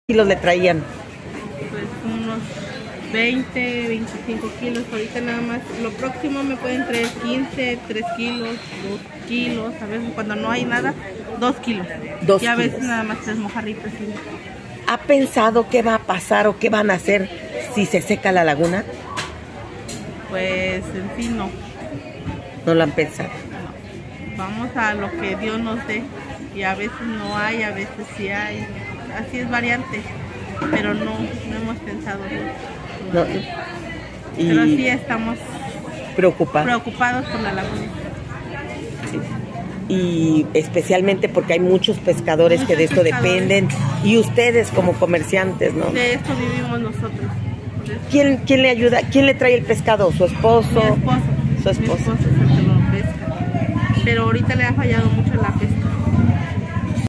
kilos le traían? Pues unos 20, 25 kilos. Ahorita nada más. Lo próximo me pueden traer 15, 3 kilos, 2 kilos. A veces cuando no hay nada, 2 kilos. Y a veces nada más 3 mojarritas. ¿Sí? ¿Ha pensado qué va a pasar o qué van a hacer si se seca la laguna? Pues en fin, no. No lo han pensado. No. Vamos a lo que Dios nos dé. Y a veces no hay, a veces sí hay. Así es variante. Pero no hemos pensado. No. Pero sí estamos preocupados por la laguna. Sí. Y especialmente porque hay muchos pescadores que de esto dependen, y ustedes como comerciantes, ¿no? De esto vivimos nosotros. ¿Quién le ayuda? ¿Quién le trae el pescado? ¿Su esposo? Mi esposo. Su esposo. Mi esposo es el que lo pesca. Pero ahorita le ha fallado mucho